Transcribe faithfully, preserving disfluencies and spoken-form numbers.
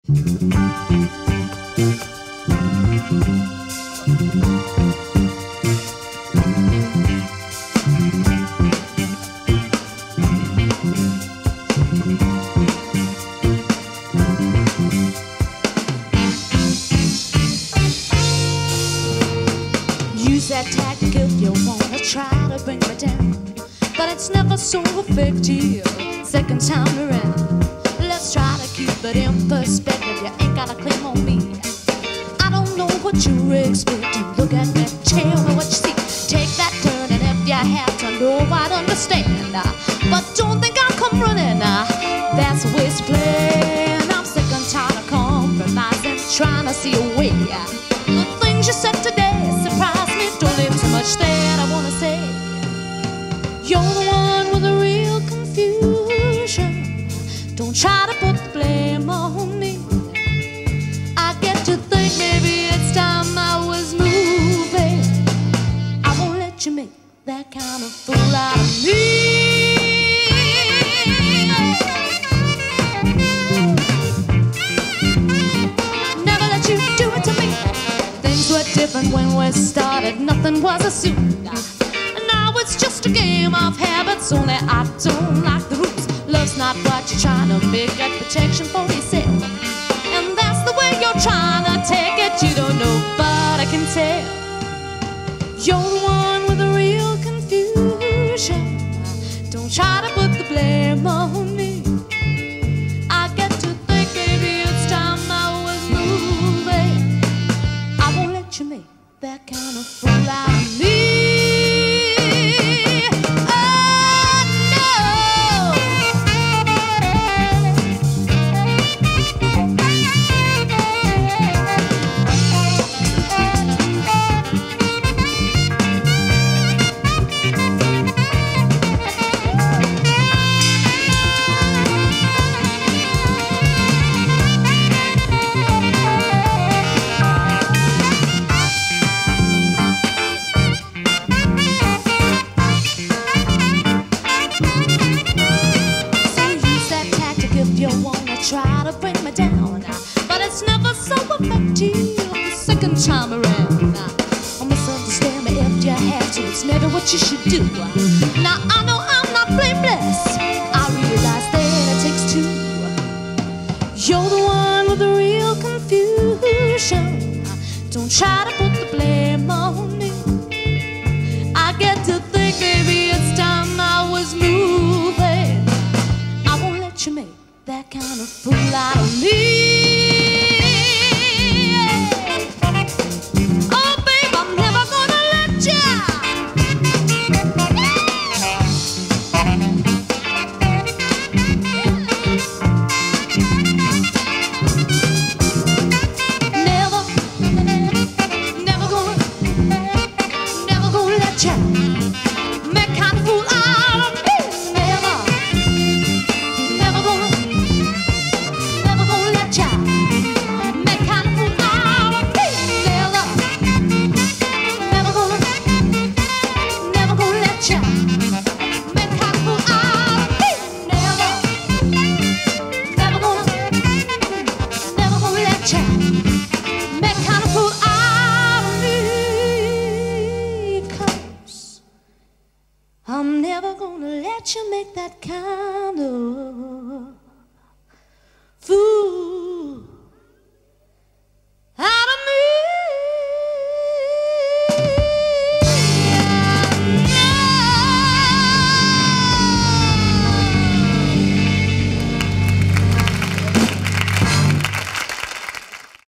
Use that tactic if you wanna try to bring me down, but it's never so effective second time around. Let's try to keep it in perspective. You ain't got a claim on me. I don't know what you're expecting. Look at me, tell me what you see. Take that turn, and if you have to know, I'd understand. But don't think I'll come running. That's a waste of plan. I'm sick and tired of compromising, trying to see a way. The things you said today surprise me. Don't leave too much there. I wanna say you're the one with the real confusion. Don't try to put the blame on me. I get to think maybe it's time I was moving. I won't let you make that kind of fool out of me. Never let you do it to me. Things were different when we started. Nothing was assumed. Now it's just a game of habits. Only I don't like the rules. Love's not what you're trying to make. Got protection for yourself, and that's the way you're trying to take it. You don't know, but I can tell you're the one with the real confusion. Don't try to put the blame on me. I get to think maybe it's time I was moving. I won't let you make that kind of fool out of me. Try to bring me down, but it's never so effective the second time around. Oh, misunderstand me if you have to. It's never what you should do. Now I know I'm not blameless. I realize that it takes two. You're the one with the real confusion. Don't try to put the blame on me. I get to think maybe it's time I was moving. I won't let you make that kind of fool out of me. Oh, babe, I'm never gonna let ya. Never, never gonna, never gonna let ya make kind of fool out of me. Never, never gonna. I'm never gonna let you make that kind of fool